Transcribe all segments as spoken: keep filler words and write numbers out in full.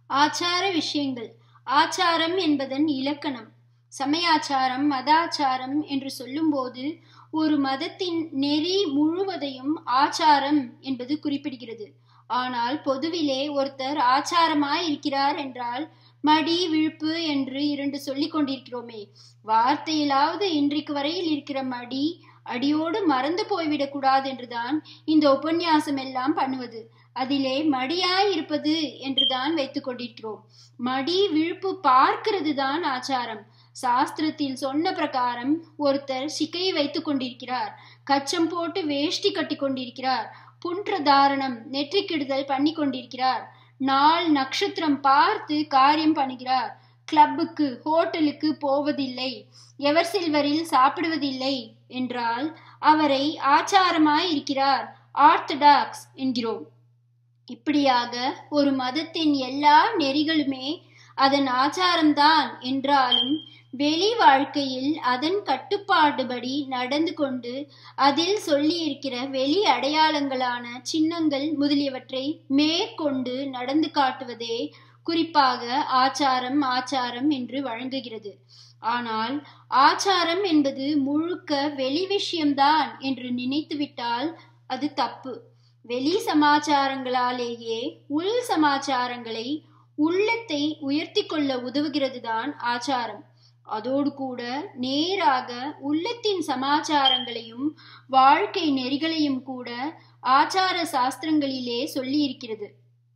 ஆச்சார விஷயங்கள். ஆச்சாரம் என்பதன் இலக்கணம். சமயாச்சாரம், மதாச்சாரம் என்று சொல்லும்போது ஒரு மதத்தின் நெறி முழுவதையும் ஆச்சாரம் என்பது குறிப்பிடுகிறது. ஆனால் பொதுவிலே ஒருத்தர் ஆச்சாரமாய் இருக்கிறார் என்றால் மடி, விழுப்பு என்று இரண்டு சொல்லிக் கொண்டிருக்கிறோமே, வார்த்தையிலாவது இன்றைக்கு வரையில் இருக்கிற மடி அடியோடு மறந்து போய்விடக் கூடாது என்றுதான் இந்த உபன்யாசம் எல்லாம் பண்ணுவது. அதிலே மடியாய் இருப்பது என்றுதான் வைத்துக் கொண்டிருக்கிறோம். மடி, விழுப்பு பார்க்கிறது தான் ஆச்சாரம். சாஸ்திரத்தில் சொன்ன பிரகாரம் ஒருத்தர் சிக்கை வைத்துக் கொண்டிருக்கிறார், கச்சம் போட்டு வேஷ்டி கட்டி கொண்டிருக்கிறார், புன்ற தாரணம் நெற்றிக்கிடுதல் பண்ணி கொண்டிருக்கிறார், நாள் நட்சத்திரம் பார்த்து காரியம் பண்ணுகிறார், கிளப்புக்கு ஹோட்டலுக்கு போவதில்லை, எவர் சில்வரில் சாப்பிடுவதில்லை என்றால் அவரை ஆச்சாரமாய் இருக்கிறார், ஆர்த்தடாக்ஸ் என்கிறோம். இப்படியாக ஒரு மதத்தின் எல்லா நெறிகளுமே அதன் ஆச்சாரம்தான் என்றாலும் வெளி வாழ்க்கையில் அதன் கட்டுப்பாடுபடி நடந்து கொண்டு அதில் சொல்லியிருக்கிற வெளி அடையாளங்களான சின்னங்கள் முதலியவற்றை மேற்கொண்டு நடந்து காட்டுவதே குறிப்பாக ஆச்சாரம் ஆச்சாரம் என்று வழங்குகிறது. ஆனால் ஆச்சாரம் என்பது முழுக்க வெளி விஷயம்தான் என்று நினைத்துவிட்டால் அது தப்பு. வெளி சமாச்சாரங்களாலேயே உள் சமாச்சாரங்களை, உள்ளத்தை உயர்த்தி கொள்ள உதவுகிறது தான் ஆச்சாரம். அதோடு கூட நேராக உள்ளத்தின் சமாச்சாரங்களையும் வாழ்க்கை நெறிகளையும் கூட ஆச்சார சாஸ்திரங்களிலே சொல்லி இருக்கிறது.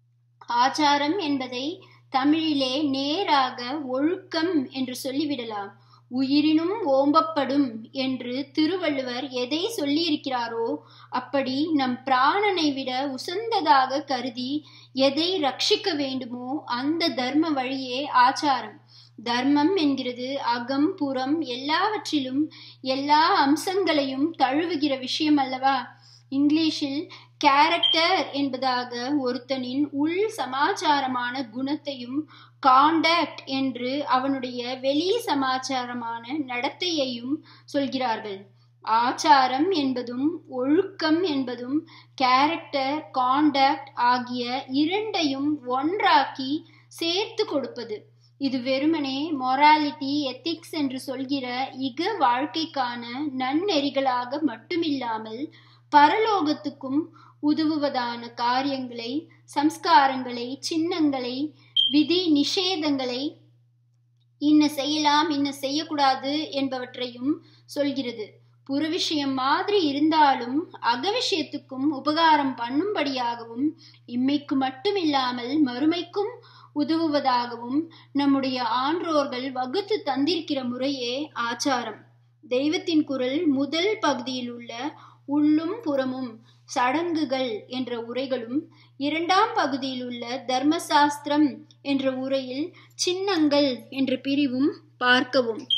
ஆச்சாரம் என்பதை தமிழிலே நேராக ஒழுக்கம் என்று சொல்லிவிடலாம். உயிரினும் ஓம்பப்படும் என்று திருவள்ளுவர் எதை சொல்லியிருக்கிறாரோ அப்படி நம் பிராணனை விட உசந்ததாக கருதி எதை ரட்சிக்க வேண்டுமோ அந்த தர்ம வழியே ஆச்சாரம். தர்மம் என்கிறது அகம் புறம் எல்லாவற்றிலும் எல்லா அம்சங்களையும் தழுவுகிற விஷயம் அல்லவா? இங்கிலீஷில் கேரக்டர் என்பதாக ஒருத்தனின் உள் சமாச்சாரமான குணத்தையும், காண்டக்ட் என்று அவனுடைய வெளி சமாச்சாரமான நடத்தையையும் சொல்கிறார்கள். ஆச்சாரம் என்பதும் ஒழுக்கம் என்பதும் கேரக்டர், காண்டக்ட் ஆகிய இரண்டையும் ஒன்றாக்கி சேர்த்து கொடுப்பது. இது வெறுமனே மொராலிட்டி, எத்திக்ஸ் என்று சொல்கிற இக வாழ்க்கைக்கான நன்னெறிகளாக மட்டுமில்லாமல் பரலோகத்துக்கும் உதவுவதான காரியங்களை, சம்ஸ்காரங்களை, சின்னங்களை, விதி நிஷேதங்களை, இன்ன செய்யலாம் இன்ன செய்யக்கூடாது என்பவற்றையும் சொல்கிறது. புற விஷயம் மாதிரி இருந்தாலும் அகவிஷயத்துக்கும் உபகாரம் பண்ணும்படியாகவும் இம்மைக்கு மட்டுமில்லாமல் மறுமைக்கும் உதவுவதாகவும் நம்முடைய ஆன்றோர்கள் வகுத்து தந்திருக்கிற முறையே ஆச்சாரம். தெய்வத்தின் குரல் முதல் பகுதியில் உள்ள உள்ளும் புறமும் சடங்குகள் என்ற உரைகளும், இரண்டாம் பகுதியில் உள்ள தர்மசாஸ்திரம் என்ற உரையில் சின்னங்கள் என்ற பிரிவும் பார்க்கவும்.